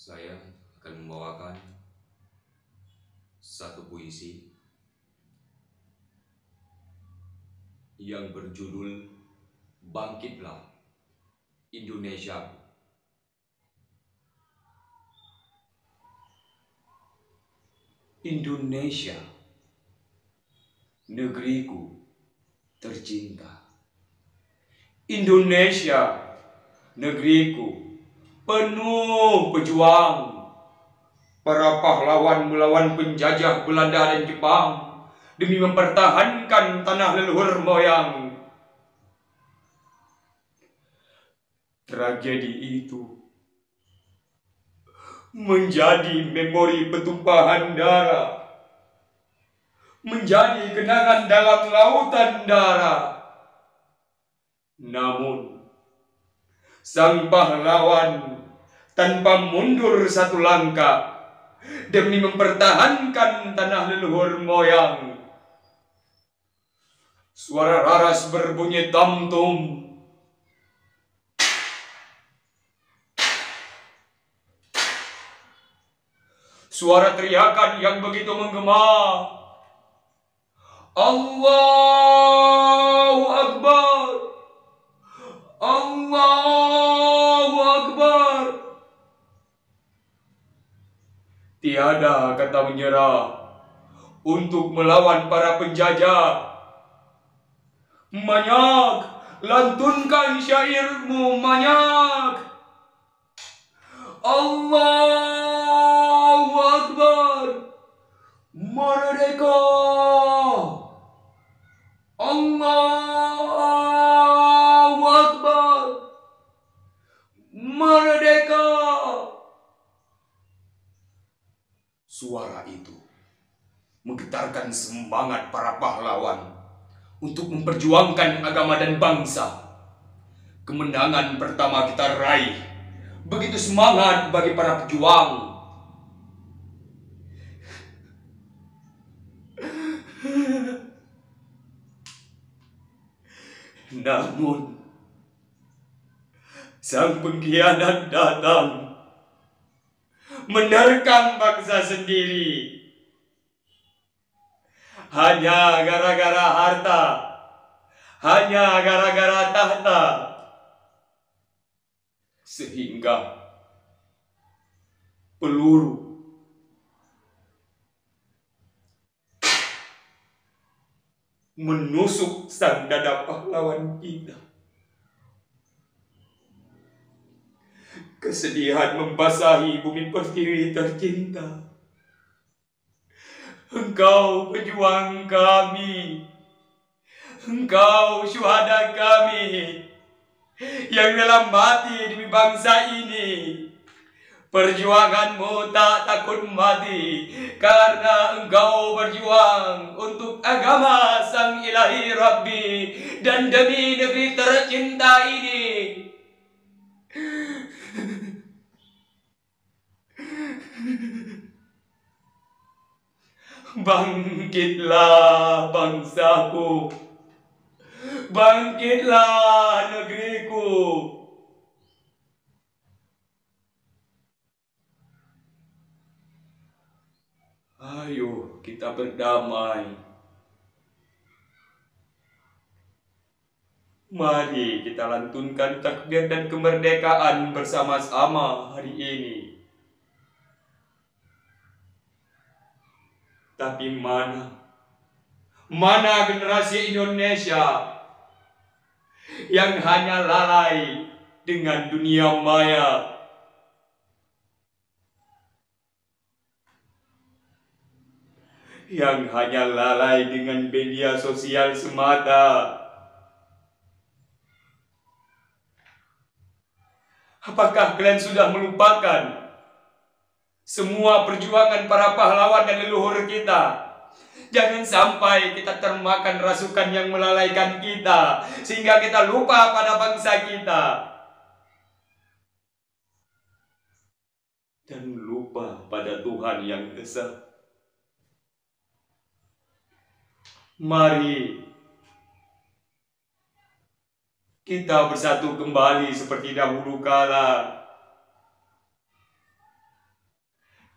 Saya akan membawakan satu puisi yang berjudul Bangkitlah Indonesia. Indonesia, negeriku tercinta. Indonesia, negeriku penuh pejuang. Para pahlawan melawan penjajah Belanda dan Jepang demi mempertahankan tanah leluhur moyang. Tragedi itu menjadi memori petumpahan darah, menjadi kenangan dalam lautan darah. Namun, sang pahlawan tanpa mundur satu langkah demi mempertahankan tanah leluhur moyang. Suara raras berbunyi tamtum. Suara teriakan yang begitu menggema. Allahu Akbar. Allahu Akbar. Tiada kata menyerah untuk melawan para penjajah. Manyak, lantunkan syairmu Manyak. Allahu Akbar. Merdeka. Allahu Akbar. Merdeka. Suara itu menggetarkan semangat para pahlawan untuk memperjuangkan agama dan bangsa. Kemenangan pertama kita raih. Begitu semangat bagi para pejuang. Namun, sang pengkhianat datang menerkam bangsa sendiri. Hanya gara-gara harta, hanya gara-gara tahta, sehingga peluru menusuk sang dada pahlawan kita. Kesedihan membasahi bumi pertiwi tercinta. Engkau pejuang kami, engkau syuhada kami yang rela mati demi bangsa ini. Perjuanganmu tak takut mati karena engkau berjuang untuk agama sang ilahi Rabbi dan demi negeri tercinta ini. Bangkitlah bangsaku, bangkitlah negeriku. Ayo kita berdamai. Mari kita lantunkan takbir dan kemerdekaan bersama-sama hari ini. Tapi mana generasi Indonesia yang hanya lalai dengan dunia maya? Yang hanya lalai dengan media sosial semata? Apakah kalian sudah melupakan semua perjuangan para pahlawan dan leluhur kita? Jangan sampai kita termakan rasukan yang melalaikan kita, sehingga kita lupa pada bangsa kita. Dan lupa pada Tuhan yang Esa. Mari kita bersatu kembali seperti dahulu kala.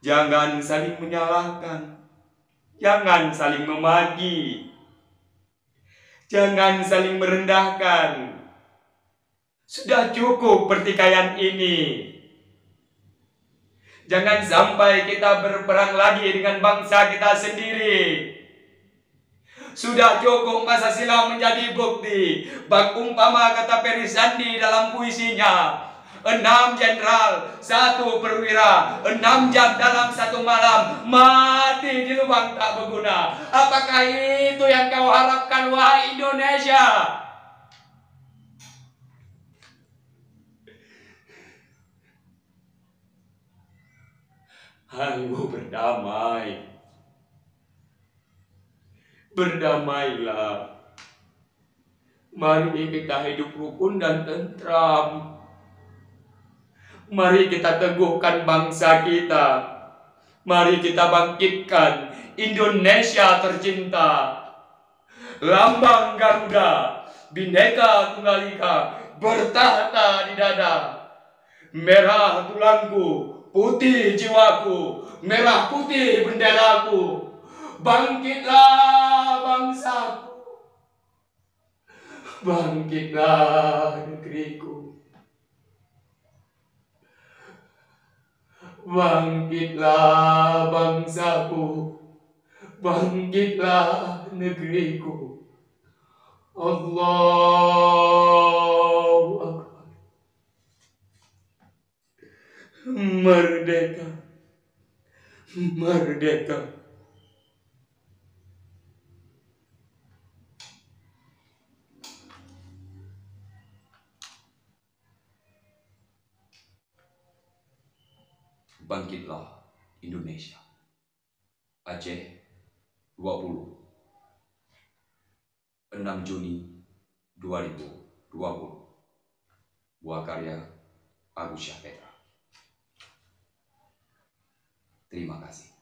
Jangan saling menyalahkan. Jangan saling memaki. Jangan saling merendahkan. Sudah cukup pertikaian ini. Jangan sampai kita berperang lagi dengan bangsa kita sendiri. Sudah cukup masa silam menjadi bukti. Bak umpama kata Ferry Sandi dalam puisinya, 6 jenderal, 1 perwira, 6 jam dalam 1 malam, mati di lubang tak berguna. Apakah itu yang kau harapkan, wahai Indonesia? Ayo berdamai. Berdamailah. Mari kita hidup rukun dan tentram. Mari kita teguhkan bangsa kita. Mari kita bangkitkan Indonesia tercinta. Lambang Garuda, Bhinneka Tunggal Ika, bertahta di dada. Merah tulangku, putih jiwaku, merah putih benderaku. Bangkitlah bangsaku, bangkitlah negeriku, bangkitlah bangsaku, bangkitlah negeriku. Allahu Akbar. Merdeka, merdeka. Bangkitlah Indonesia. Aceh 20 6 Juni 2020. Buah karya Agus Syahpetra. Terima kasih.